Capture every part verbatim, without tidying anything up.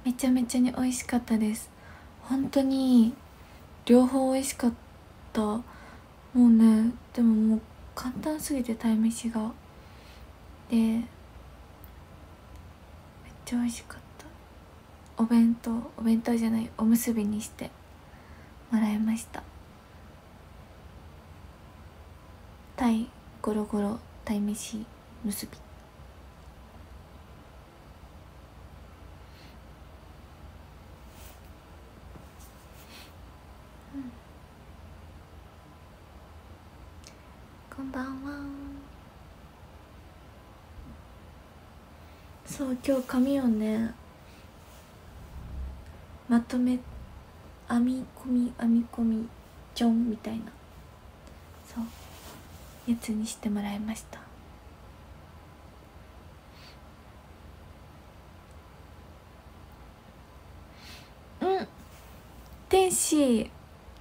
めちゃめちゃに美味しかったです。本当に両方美味しかった。もうね、でももう簡単すぎて鯛めしがでめっちゃ美味しかった。お弁当お弁当じゃないおむすびにしてもらいました。鯛ゴロゴロ鯛めしむすび。こんばんは。そう今日髪をねまとめ編み込み編み込みジョンみたいなそうやつにしてもらいました。うん天使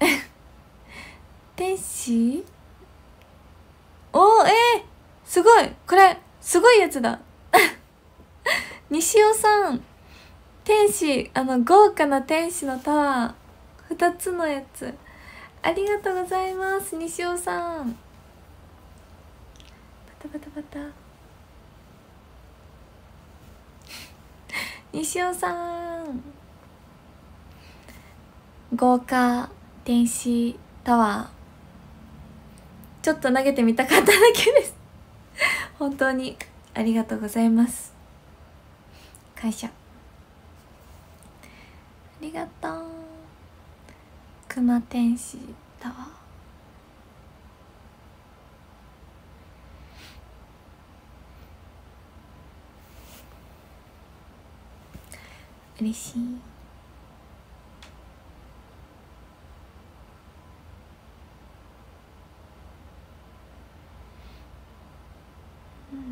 天使おーえー、すごいこれすごいやつだ西尾さん天使あの豪華な天使のタワーふたつのやつありがとうございます西尾さん。バタバタバタ西尾さん豪華天使タワーちょっと投げてみたかっただけです本当にありがとうございます。感謝ありがとう。熊天使タワー嬉しい。うん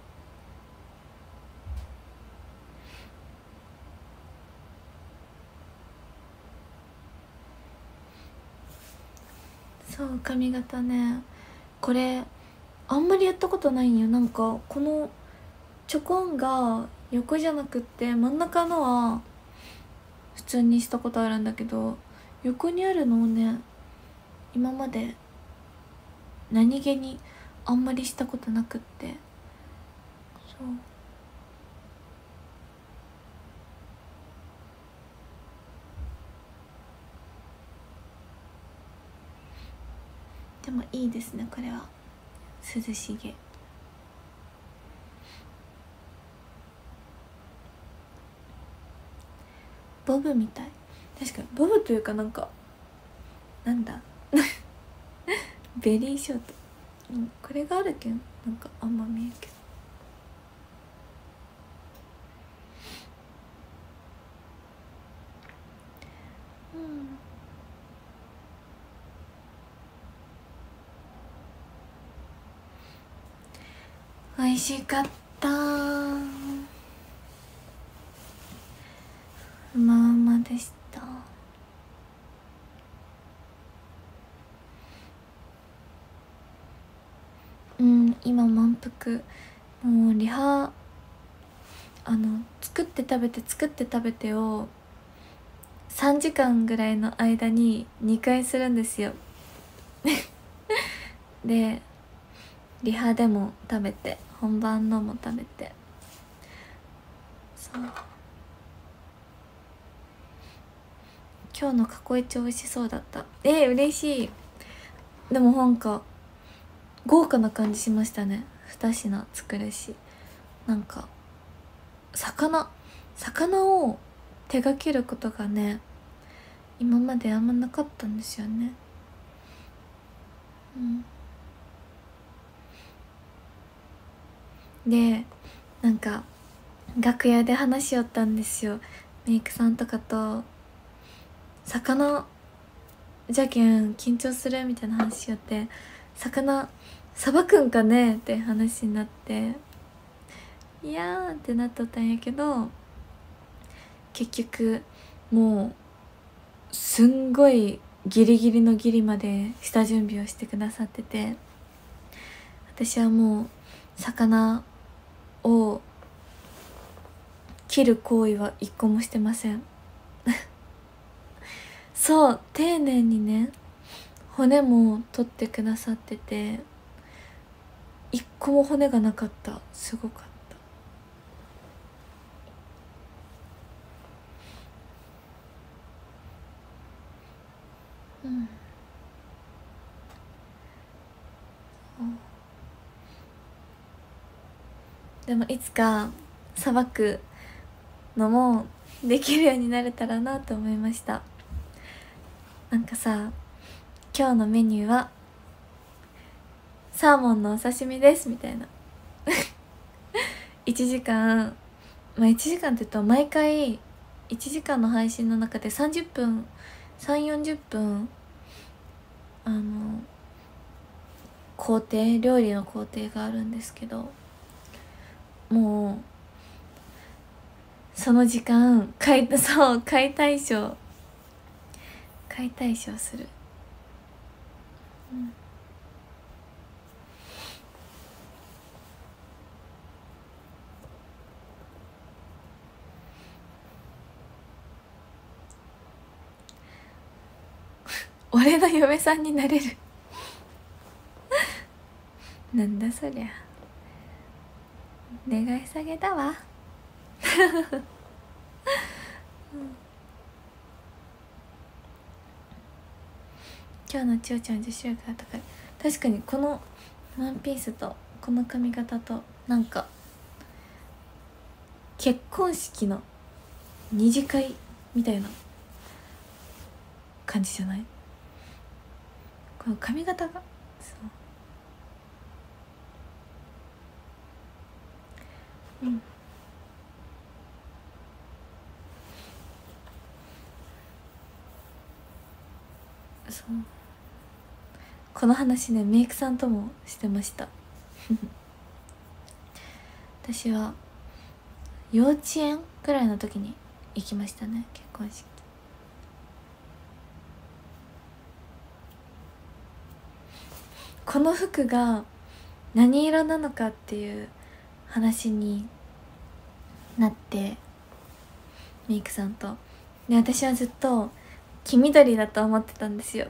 そう髪型ねこれあんまりやったことないんよ。なんかこのちょこんが横じゃなくって真ん中のは普通にしたことあるんだけど横にあるのをね今まで何気にあんまりしたことなくってそうでもいいですねこれは涼しげ。ボブみたい。確かにボブというかなんかなんだベリーショート、うん、これがあるけんなんかあんま見えるけどうん美味しかったー。うまうまでした。うん今満腹。もうリハあの作って食べて作って食べてをさんじかんぐらいの間ににかいするんですよでリハでも食べて本番のも食べてそう今日の過去一美味しそうだった。えー、嬉しい。でもなんか豪華な感じしましたね。に品作るしなんか魚魚を手がけることがね今まであんまなかったんですよね。うんでなんか楽屋で話しよったんですよメイクさんとかと。魚じゃけん緊張するみたいな話しよって魚さばくんかねって話になっていやーってなっとったんやけど結局もうすんごいギリギリのギリまで下準備をしてくださってて私はもう魚を切切る行為は一個もしてませんそう丁寧にね骨も取ってくださってて、一個も骨がなかった。すごかった。うん、でもいつかさばくのもできるようになれたらなと思いました。なんかさ、今日のメニューはサーモンのお刺身ですみたいないちじかん、まあいちじかんって言うと毎回いちじかんの配信の中でさんじゅっぷんさんじゅうよんじゅっぷんあの工程料理の工程があるんですけど、もうその時間解そう解体ショー解体ショーする、うん、俺の嫁さんになれるなんだそりゃ、願い下げだわうん、今日の千代ちゃん女子力が高い。確かにこのワンピースとこの髪型となんか結婚式の二次会みたいな感じじゃない？この髪型がそう、うん、そう、この話ねメイクさんともしてました私は幼稚園くらいの時に行きましたね、結婚式。この服が何色なのかっていう話になって、メイクさんとで、私はずっと黄緑だと思ってたんですよ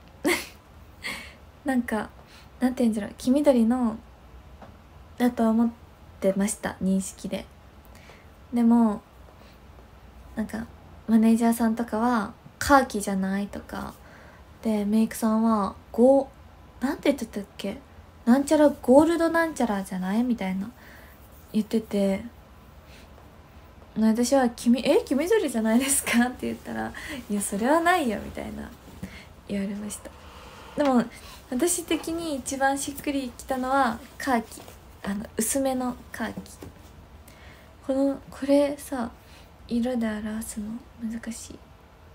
なんかなんて言うんだろう、黄緑のだと思ってました、認識で。でもなんかマネージャーさんとかはカーキじゃないとかで、メイクさんはゴーなんて言ってたっけ、なんちゃらゴールドなんちゃらじゃないみたいな言ってて、私は黄「え黄緑じゃないですか?」って言ったら「いやそれはないよ」みたいな言われました。でも私的に一番しっくりきたのはカーキ、あの薄めのカーキ。このこれさ色で表すの難しい。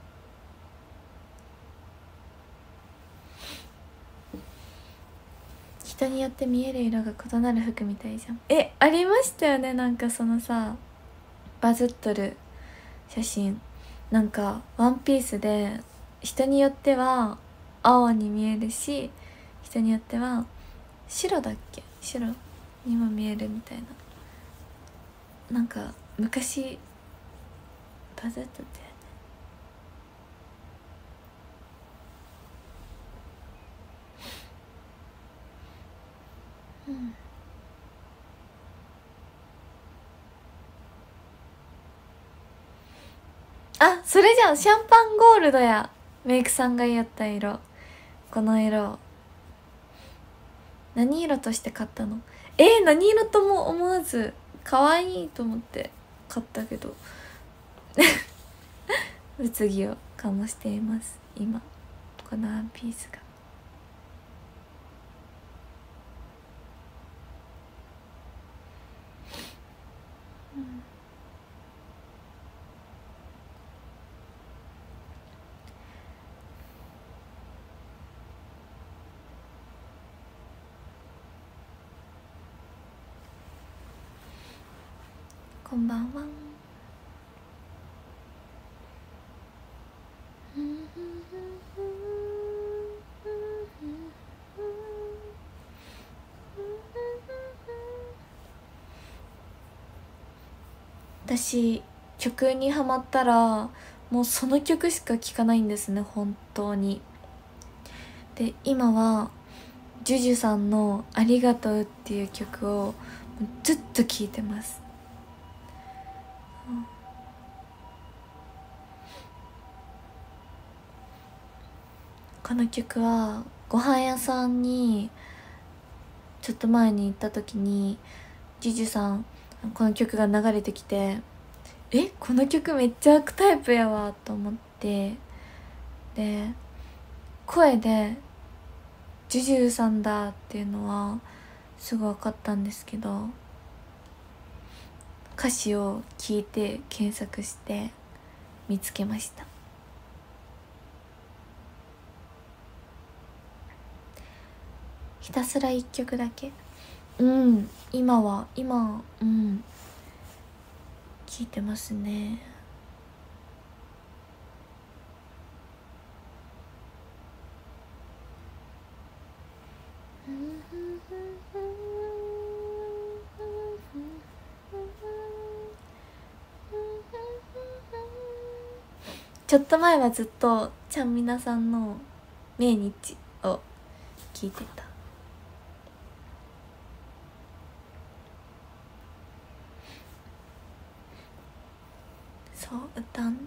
人によって見える色が異なる服みたいじゃん。え、ありましたよね、なんかそのさバズっとる写真、なんかワンピースで人によっては青に見えるし、人によっては白だっけ、白にも見えるみたいな、なんか昔バズっとってうん、あ、それじゃん、シャンパンゴールドや。メイクさんが言った色、この色何色として買ったの？えー、何色とも思わず可愛いと思って買ったけど物議を醸しています今このワンピースが。うん、こんばんは。 私曲にハマったらもうその曲しか聴かないんですね、本当に。で今はジュジュさんの「ありがとう」っていう曲をずっと聴いてます、うん、この曲はご飯屋さんにちょっと前に行った時にジュジュさんこの曲が流れてきて、えこの曲めっちゃアークタイプやわと思って、で声でジュジュさんだっていうのはすぐ分かったんですけど、歌詞を聞いて検索して見つけました。ひたすら一曲だけ、うん今は今うん聞いてますね。ちょっと前はずっとちゃんみなさんの「命日」を聞いてた。そう歌うんだ。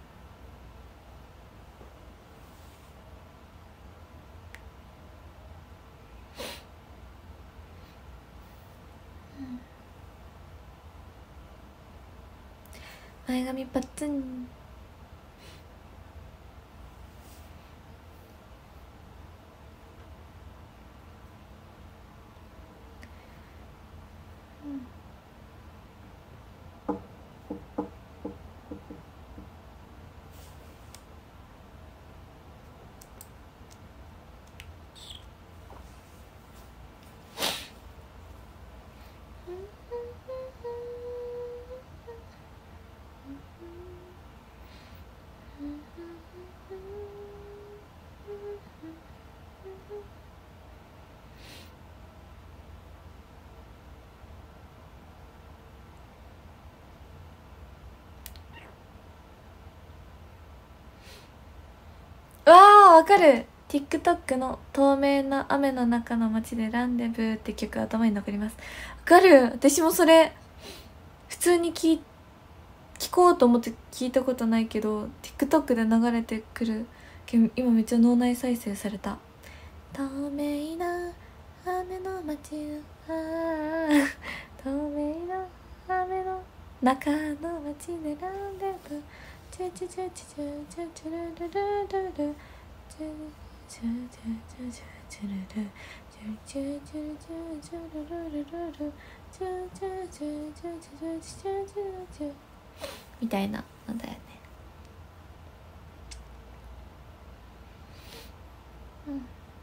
前髪パッツン。わあわかる。 TikTok の「透明な雨の中の街でランデブー」って曲頭に残ります。わかる。私もそれ普通に聞聞こうと思って聞いたことないけど TikTok で流れてくるけど今めっちゃ脳内再生された。透明な雨の街の透明な雨の中の街でランデブーチュチュチュチュチュチュチュルルルルルチュチュチュチュチュチュチュルルチュチュチュチュチュチュルルルルルチュチュチュチュチュチュチュチュチュチュみたいなのだよね。うん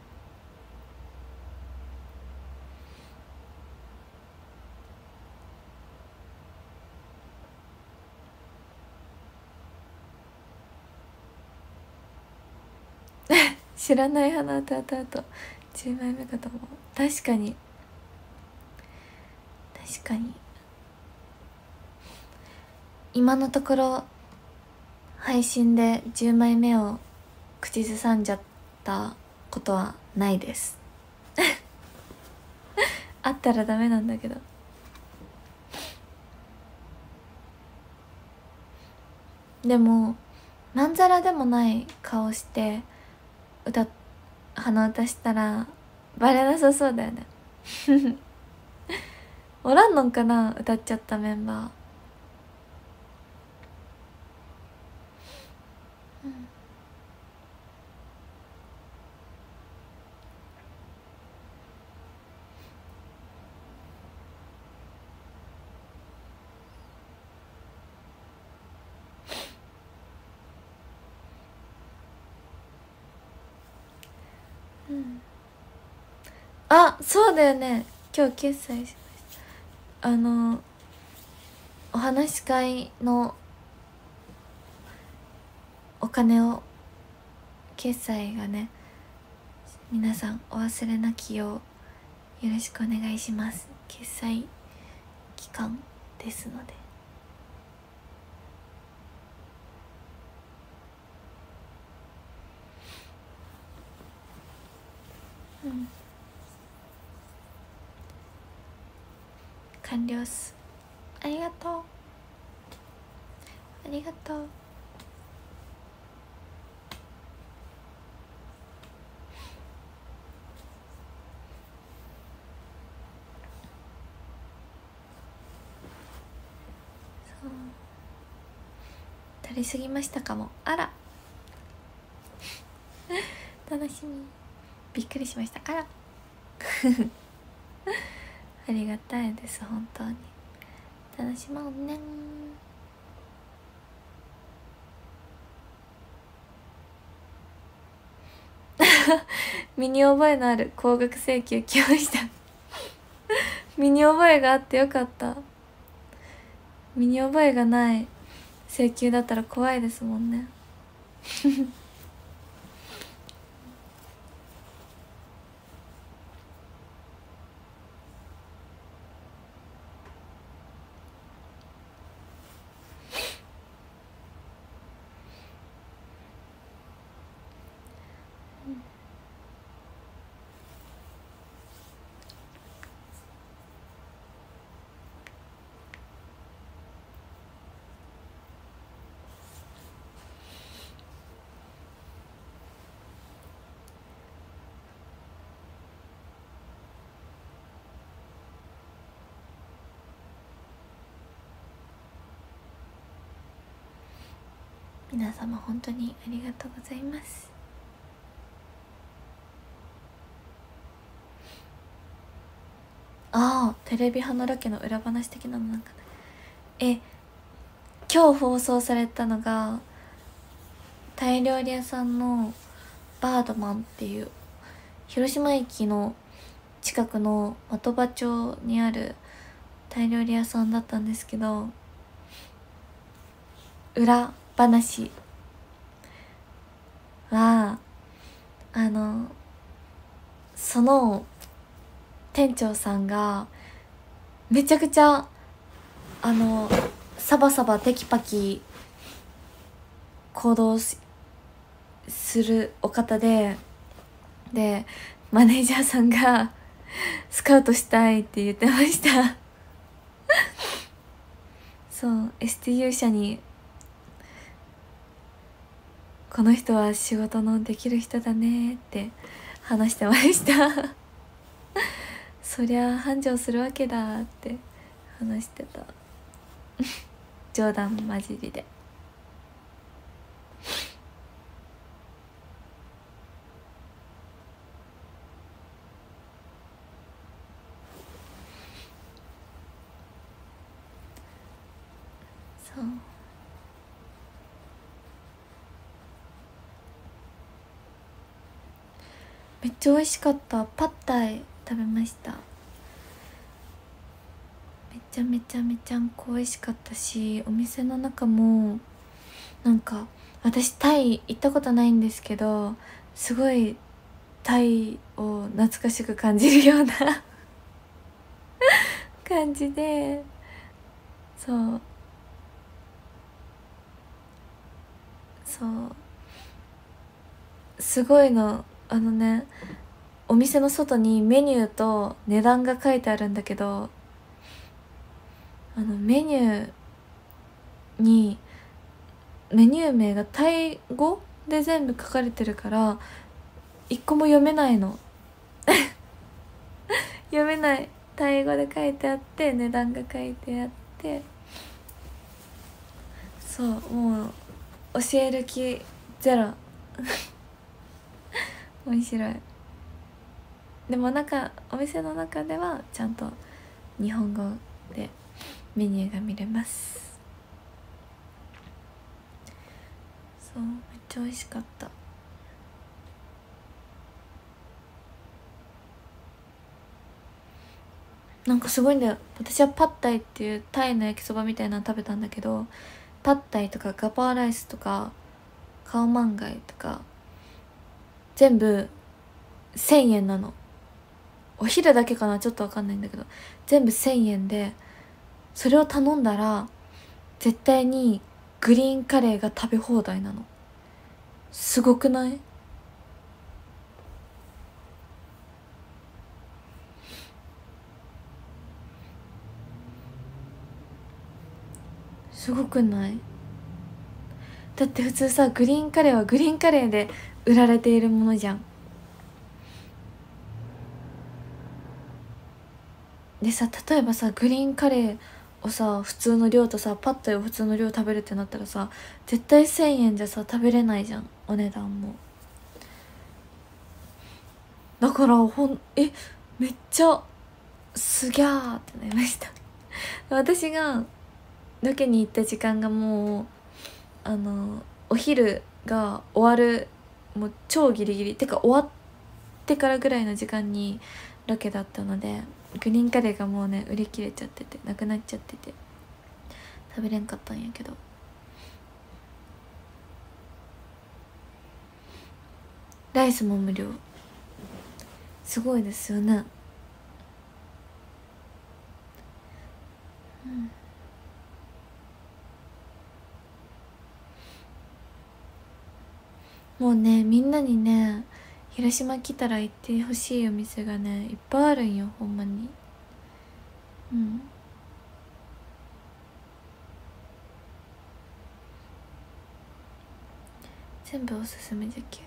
知らない花歌歌うとじゅうまいめかと思う。確かに確かに今のところ配信でじゅうまいめを口ずさんじゃったことはないですあったらダメなんだけど。でもまんざらでもない顔して歌鼻歌したらバレなさそうだよねおらんのんかな、歌っちゃったメンバー。うん、うん、あ、そうだよね。今日決済しました。あのお話し会のお金を決済がね、皆さんお忘れなきようよろしくお願いします。決済期間ですので。 うん、完了っす。ありがとう、ありがとう。そう、取りすぎましたかも。あら楽しみ、びっくりしました。あらありがたいです、本当に。楽しもうね。身に覚えのある高額請求来ました身に覚えがあってよかった。身に覚えがない請求だったら怖いですもんね皆様本当にありがとうございます。ああ、テレビ花ロケの裏話的なのなんかえ今日放送されたのがタイ料理屋さんのバードマンっていう広島駅の近くの的場町にあるタイ料理屋さんだったんですけど、裏話はあのその店長さんがめちゃくちゃあのサバサバテキパキ行動しするお方ででマネージャーさんがスカウトしたいって言ってましたそう エスティーユー 社にこの人は仕事のできる人だねって話してましたそりゃ繁盛するわけだって話してた冗談交じりで。そうめっちゃ美味しかった。パッタイ食べました。めちゃめちゃめちゃんこ美味しかったし、お店の中もなんか私タイ行ったことないんですけど、すごいタイを懐かしく感じるような感じで、そうそうすごいの。あのね、お店の外にメニューと値段が書いてあるんだけど、あのメニューにメニュー名がタイ語で全部書かれてるから一個も読めないの読めない。タイ語で書いてあって値段が書いてあって、そうもう教える気ゼロ面白い。でも中お店の中ではちゃんと日本語でメニューが見れます。そうめっちゃ美味しかった。なんかすごいんだよ。私はパッタイっていうタイの焼きそばみたいなの食べたんだけど、パッタイとかガパーライスとかカオマンガイとか全部せんえんなの。お昼だけかな、ちょっと分かんないんだけど全部せんえんで、それを頼んだら絶対にグリーンカレーが食べ放題なの。すごくない？ すごくない？だって普通さ、グリーンカレーはグリーンカレーで売られているものじゃん。でさ、例えばさグリーンカレーをさ普通の量とさパッタイを普通の量食べるってなったらさ、絶対せんえんじゃさ食べれないじゃん、お値段も。だからほんえめっちゃすぎゃーってなりました私がロケに行った時間がもうあのお昼が終わるもう超ギリギリてか終わってからぐらいの時間にロケだったので、グリーンカレーがもうね売り切れちゃっててなくなっちゃってて食べれんかったんやけど、ライスも無料、すごいですよね。うんもうねみんなにね広島来たら行ってほしいお店がねいっぱいあるんよ、ほんまに。うん全部おすすめじゃけ。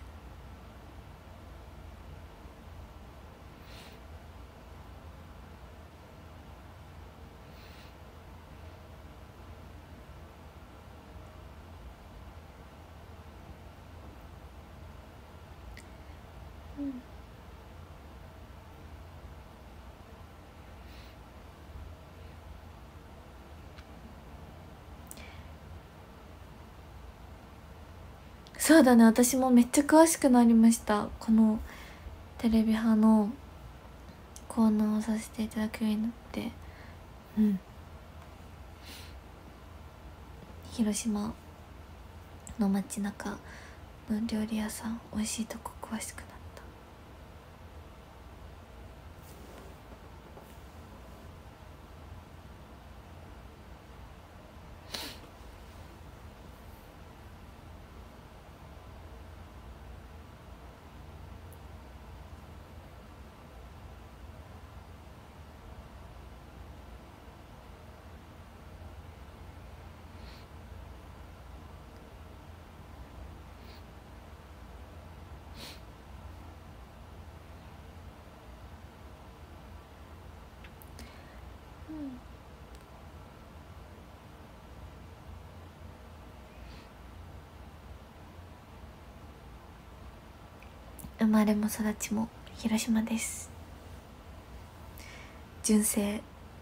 うんそうだね、私もめっちゃ詳しくなりました。このテレビ派のコーナーをさせていただくようになって。うん広島の街中の料理屋さん美味しいとこ詳しくなった。生まれも育ちも広島です。純正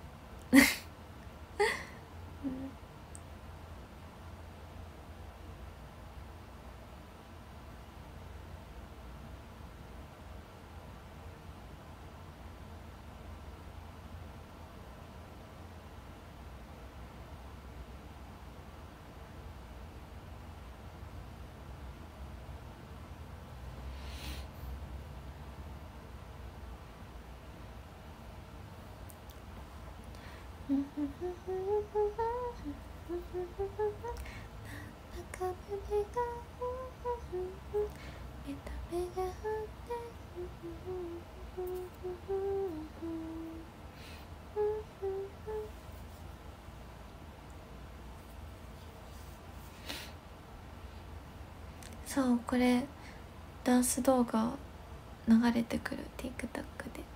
そうこれダンス動画流れてくる TikTok で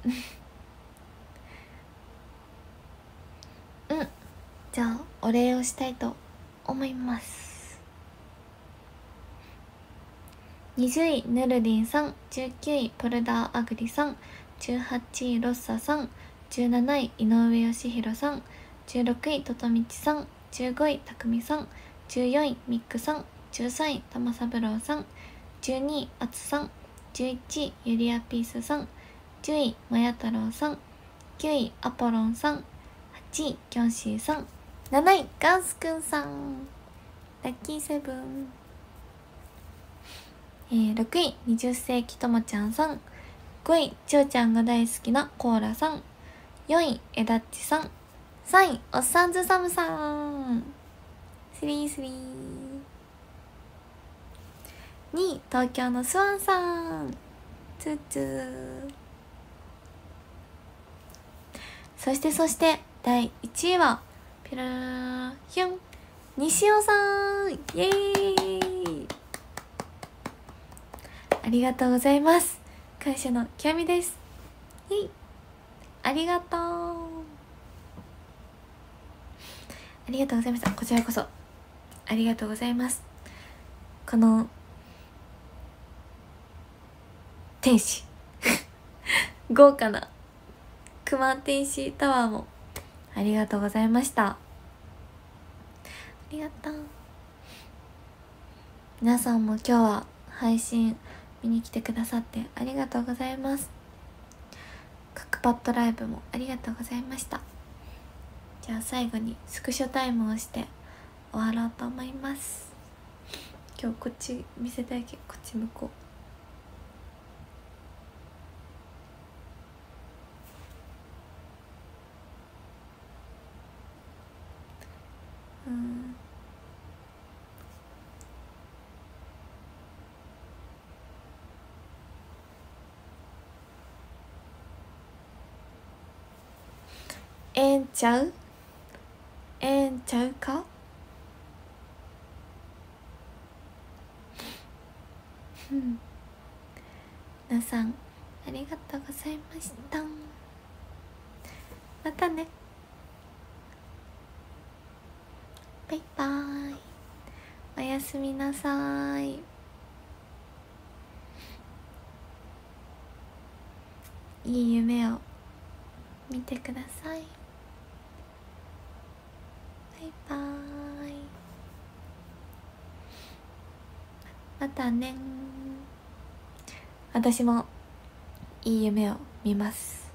うんじゃあお礼をしたいと思います。にじゅういぬるりんさん、じゅうきゅういポルダーアグリさん、じゅうはちいロッサさん、じゅうなない井上義弘さん、じゅうろくいととみちさん、じゅうごいたくみさん、じゅうよんいミックさん、じゅうさんい玉三郎さん、じゅうにいあつさん、じゅういちいゆりやピースさん、じゅういまや太郎さん、きゅういアポロンさん、はちいキョンシーさん、なないガンスくんさん、ラッキーセブン、えー、ろくいにじゅっせいきともちゃんさん、ごいちおちゃんが大好きなコーラさん、よんいえだっちさん、さんいおっさんずサムさん、スリースリー、にい東京のスワンさん、ツーツー、そしてそしてだいいちいはピラーヒュン西尾さん、イエーイ。ありがとうございます。感謝の極みです。イエイ、ありがとう、ありがとうございました。こちらこそありがとうございます。この天使豪華な熊天使タワーもありがとうございました。ありがとう。皆さんも今日は配信見に来てくださってありがとうございます。クックパッドライブもありがとうございました。じゃあ最後にスクショタイムをして終わろうと思います。今日こっち見せたいけど、こっち向こう。うんええんちゃうええんちゃうか。うん皆さんありがとうございました。またね、バイバーイ、おやすみなさい。いい夢を見てください。バイバーイ、またね。私もいい夢を見ます。